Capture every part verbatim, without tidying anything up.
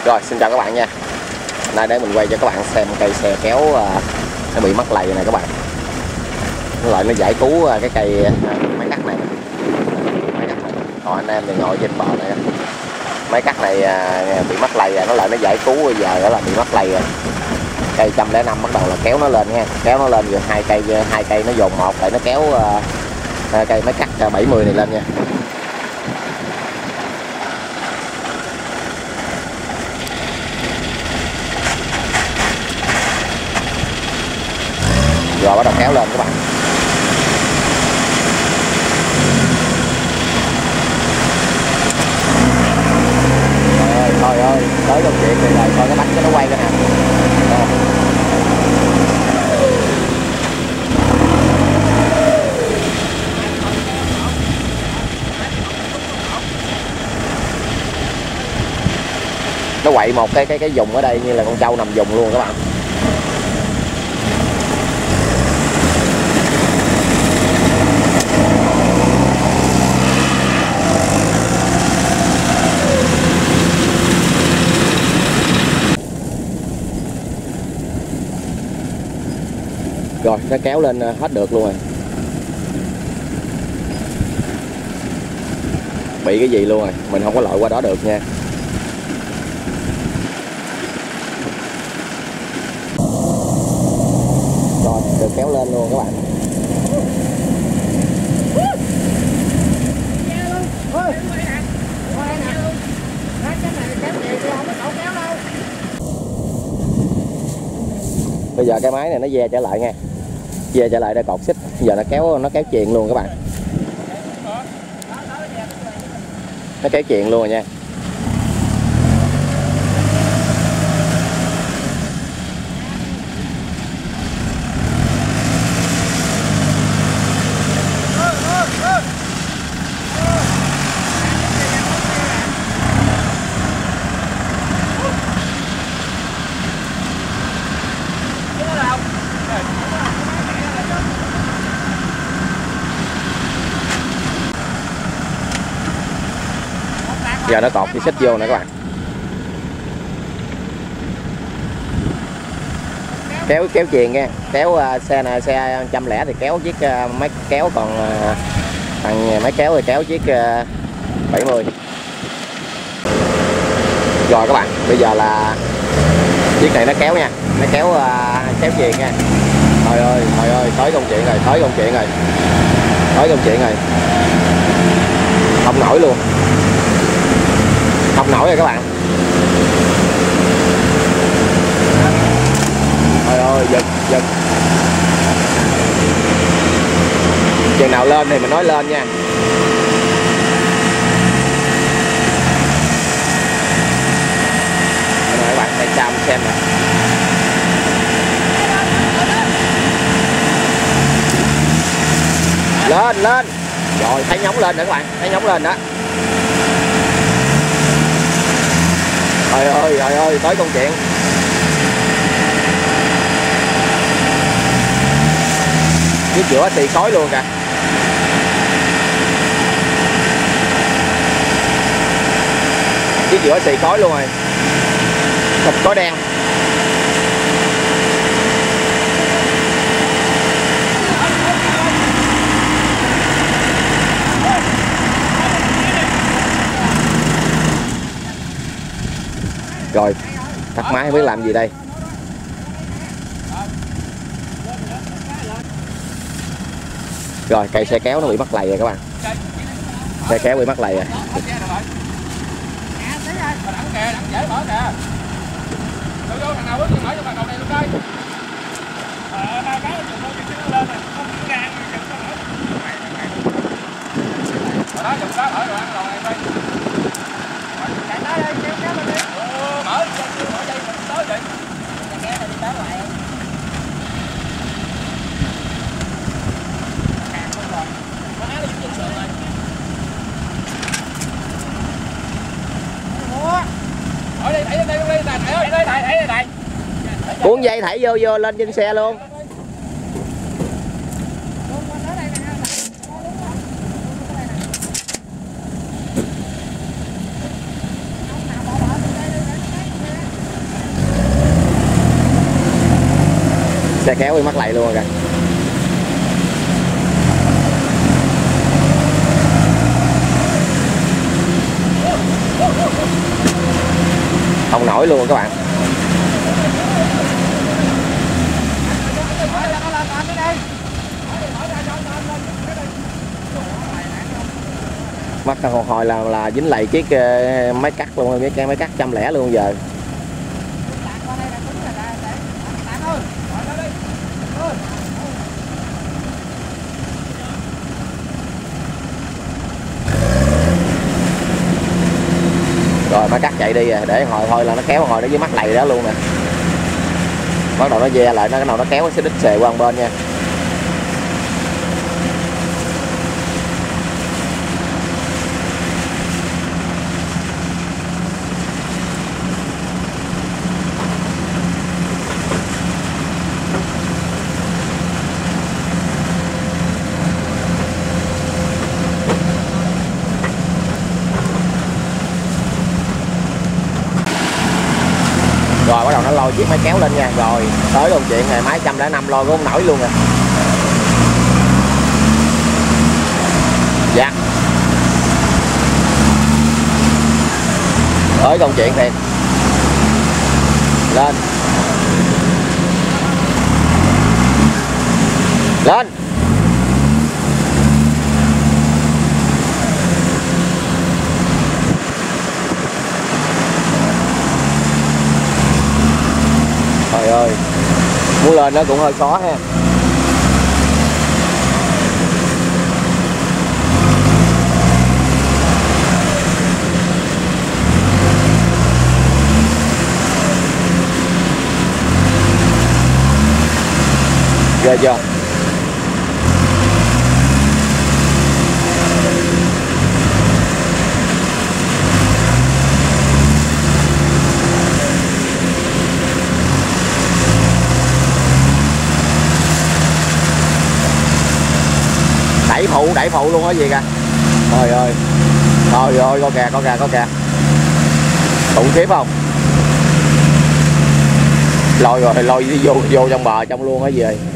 Rồi xin chào các bạn nha. Nay để mình quay cho các bạn xem cây xe kéo uh, nó bị mắc lầy này các bạn. Nó lại nó giải cứu uh, cái cây uh, máy cắt này. Máy cắt này. Còn anh em thì ngồi trên bờ này. Máy cắt này uh, bị mắc lầy, nó lại nó giải cứu bây giờ đó là bị mắc lầy rồi. Cây một trăm lẻ năm bắt đầu là kéo nó lên nha, kéo nó lên rồi hai cây hai cây nó dồn một lại nó kéo uh, cây máy cắt uh, bảy mươi này lên nha. Rồi bắt đầu kéo lên các bạn. Trời ơi, trời ơi, tới câu chuyện này rồi, coi cái bánh nó quay cái nè. Nó quậy một cái cái cái vùng ở đây như là con trâu nằm vùng luôn các bạn. Rồi nó kéo lên hết được luôn rồi. Bị cái gì luôn rồi, mình không có lội qua đó được nha. Rồi được kéo lên luôn các bạn. Bây giờ cái máy này nó ve trở lại nha, về trở lại đây cột xích, giờ nó kéo nó kéo chuyền luôn các bạn, nó kéo chuyền luôn rồi nha. Giờ nó cột cái xích vô nè các bạn. Kéo kéo chuyền nha, kéo uh, xe này xe một trăm lẻ thì kéo chiếc uh, máy kéo, còn uh, thằng máy kéo thì kéo chiếc uh, bảy mươi. Rồi các bạn, bây giờ là chiếc này nó kéo nha, nó kéo uh, kéo chuyền nha. Trời ơi, trời ơi, tới công chuyện rồi, tới công chuyện rồi. Tới công chuyện rồi. Không nổi luôn. Không nổi rồi các bạn. Trời ơi, giật, giật. Chừng nào lên thì mình nói lên nha. Rồi các bạn, hãy chào mình xem nè. Lên, lên. Rồi, thấy nhóng lên nữa các bạn, thấy nhóng lên đó. Trời ơi, trời ơi, tới công chuyện. Cái giữa xì khói luôn kìa. Cái giữa xì khói luôn rồi. Thịt khói đen. Rồi, tắt máy không biết làm gì đây. Rồi, cây xe kéo nó bị mắc lầy rồi các bạn. Xe kéo bị mắc lầy rồi. Cuốn dây thảy vô vô lên trên xe luôn. Xe kéo bị mắc lầy luôn rồi kìa. Không nổi luôn các bạn. Mắc hồi hồi là là dính lầy chiếc máy cắt luôn, cái máy cắt trăm lẻ luôn giờ. Rồi máy cắt chạy đi à, để hồi thôi là nó kéo hồi nó với mắc lầy đó luôn nè. Bắt đầu nó ve lại, nó cái nào nó kéo sẽ đít xề qua một bên nha. Rồi bắt đầu nó lôi chiếc máy kéo lên nha. Rồi tới luôn chuyện này, máy trăm lẻ năm lôi cũng không nổi luôn nè. Dạ. Tới công chuyện thiệt. Lên. Lên. Trời ơi, muốn lên nó cũng hơi khó ha. Ghê chưa? Đẩy phụ, đẩy phụ luôn á gì kìa. Trời ơi. Trời ơi, có kìa, có kìa, có kìa. Khủng khiếp không? Lôi rồi, lôi vô vô trong bờ trong luôn á gì ơi.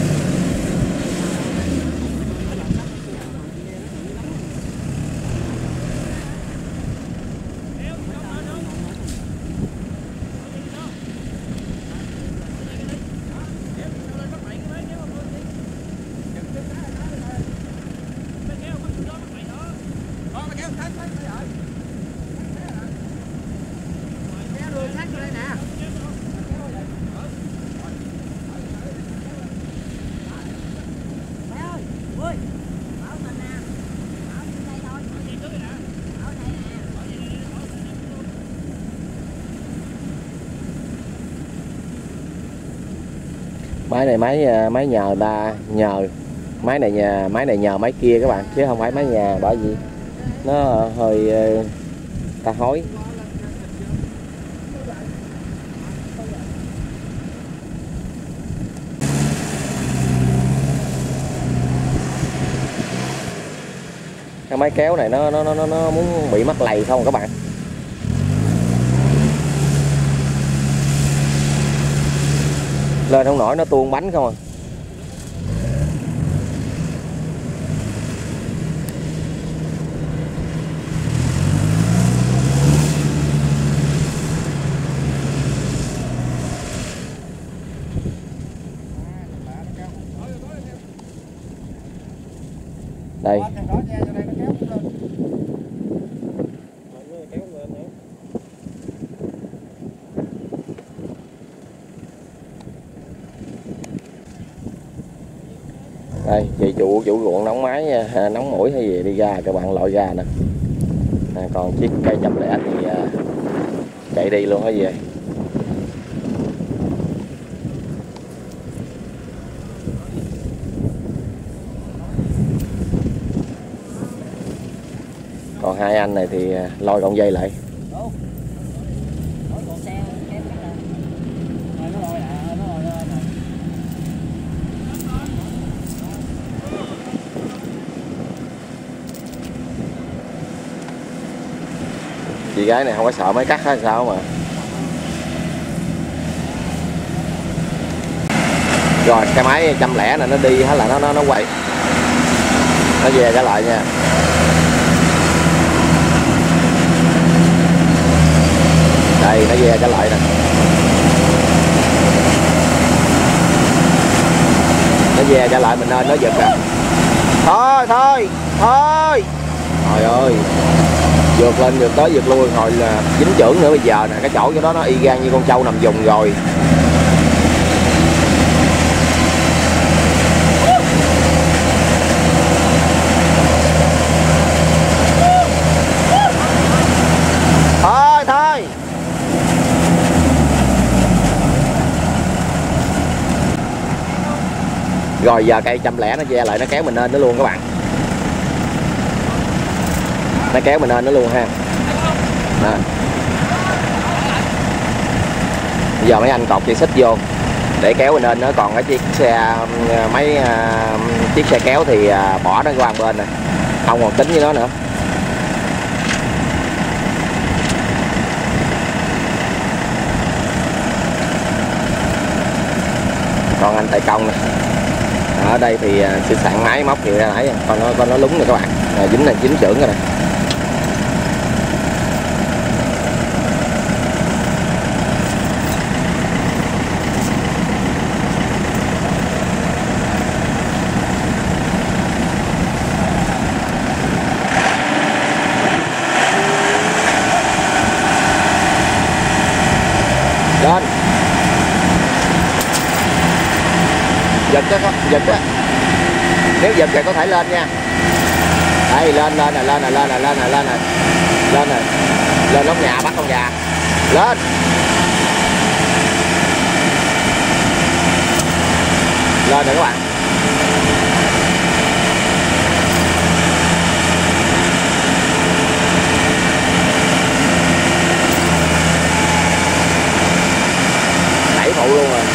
Máy này máy máy nhờ người ta nhờ, máy này nhà máy này nhờ máy kia các bạn, chứ không phải máy nhà, bởi vì nó hơi ta hối. Cái máy kéo này nó nó nó nó muốn bị mắc lầy không các bạn. Lên không nổi, nó tuôn bánh không à. Đây. Đây, chị chủ chủ ruộng nóng máy nha, nóng mũi hay gì đi ra các bạn loại ra nè. À, còn chiếc cây trăm lẻ thì à, chạy đi luôn hay gì. Còn hai anh này thì lôi cọng dây lại. Chị gái này không có sợ máy cắt hay sao mà. Rồi cái máy trăm lẻ này nó đi hết là nó nó nó quay, nó về trở lại nha. Đây nó về trở lại nè, nó về trở lại mình nên nó giật nè. Thôi thôi thôi, trời ơi, vượt lên vượt tới vượt lui rồi là dính chưởng nữa. Bây giờ nè cái chỗ chỗ đó nó y gan như con trâu nằm vùng rồi. Thôi thôi, rồi giờ cây trăm lẻ nó ve lại, nó kéo mình lên nó luôn các bạn, nó kéo mình lên nó luôn ha. Nè. Bây giờ mấy anh cột dây xích vô để kéo mình lên, nó còn cái chiếc xe mấy uh, chiếc xe kéo thì uh, bỏ nó qua bên này, không còn tính với nó nữa. Còn anh Tài Công này ở đây thì uh, sinh sản máy móc thì ra nãy con nó con nó lúng rồi các bạn, à, dính này dính chưởng rồi này. Lên giật đó, giật đó, nếu giật thì có thể lên nha. Đây lên lên nè, lên nè, lên nè, lên nè, lên nè, lên nè, lên nóc nhà bắt con gà lên. Lên nè các bạn. Đẩy phụ luôn rồi.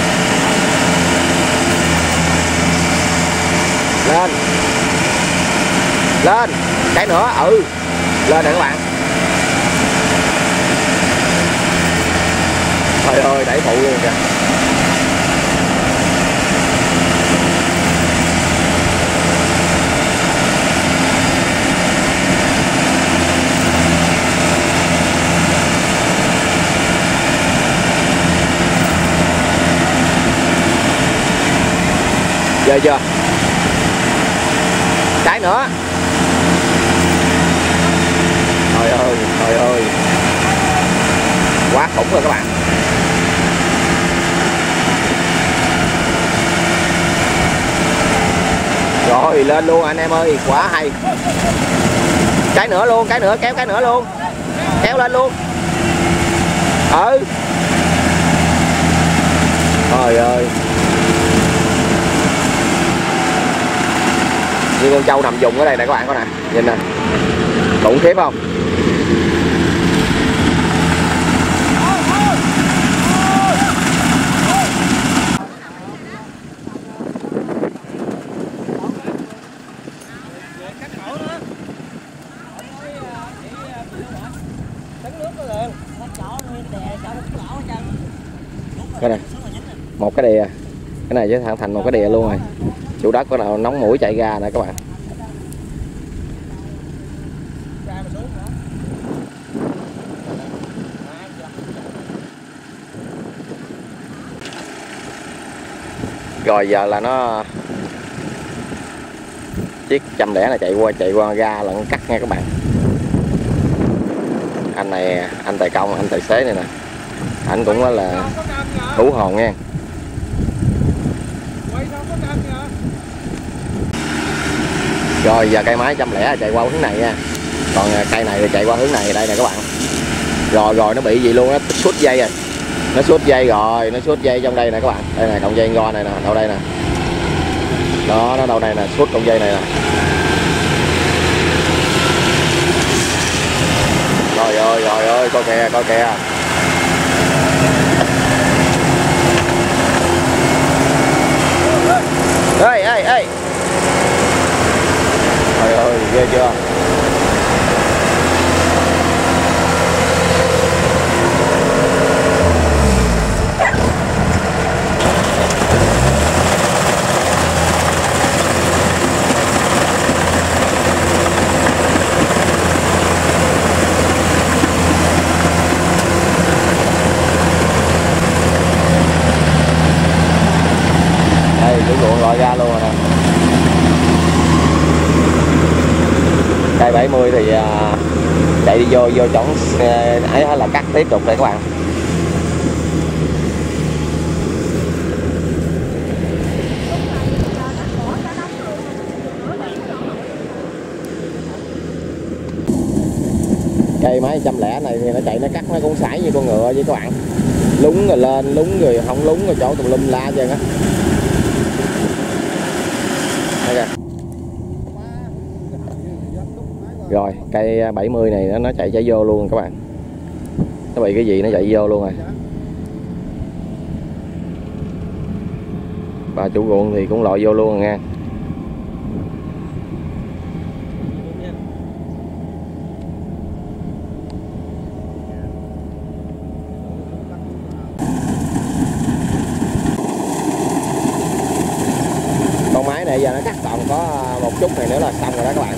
Lên. Lên. Cái nữa. Ừ. Lên nè các bạn. Trời ơi, đẩy phụ luôn kìa. Giờ chưa? Cái nữa. Trời ơi, trời ơi. Quá khủng rồi các bạn. Rồi lên luôn anh em ơi, quá hay. Cái nữa luôn, cái nữa, kéo cái nữa luôn. Kéo lên luôn. Ừ. Trời ơi. Như con trâu nằm vùng ở đây nè các bạn, có nè, nhìn nè, khủng khiếp không? Cái này một cái đìa, cái này với thằng thành một cái đìa luôn rồi. Chủ đất có nào nóng mũi chạy ra nè các bạn. Rồi giờ là nó chiếc trăm lẻ này chạy qua chạy qua ga lẫn cắt nha các bạn. Anh này, anh Tài Công, anh tài xế này nè, anh cũng là hú hồn nha. Rồi giờ cây máy trăm lẻ chạy qua hướng này nha, còn cây này thì chạy qua hướng này đây nè các bạn. Rồi rồi nó bị gì luôn, nó suốt dây rồi, nó suốt dây rồi, nó suốt dây trong đây nè các bạn. Đây này cọng dây go này nè, đâu đây nè, đó nó đâu đây nè, suốt cọng dây này nè. Trời ơi trời ơi, coi kìa coi kìa. Ê ê ê, trời ơi ghê chưa. rồi à, chạy đi vô vô chỗ ấy là cắt tiếp tục đây các bạn. Cây máy trăm lẻ này thì nó chạy nó cắt nó cũng sải như con ngựa vậy các bạn, lúng rồi lên lúng rồi không lúng rồi chỗ tùm lum la trơn á. Rồi cây bảy mươi này nó, nó chạy chảy vô luôn các bạn, nó bị cái gì nó chạy vô luôn rồi. Và chủ ruộng thì cũng lội vô luôn rồi nha. Con máy này giờ nó cắt còn có một chút này nữa là xong rồi đó các bạn.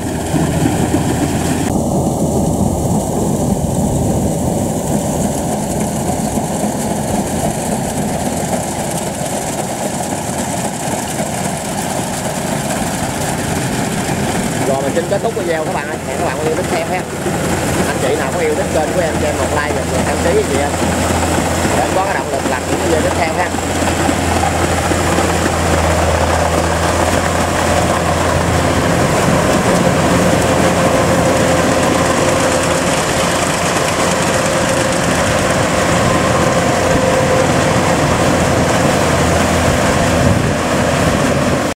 Rồi mình xin kết thúc video các bạn ơi. Hẹn các bạn yêu thích theo ha. Anh chị nào có yêu thích kênh của em cho em một like và đăng ký gì chị em để có cái động lực làm những video tiếp theo ha.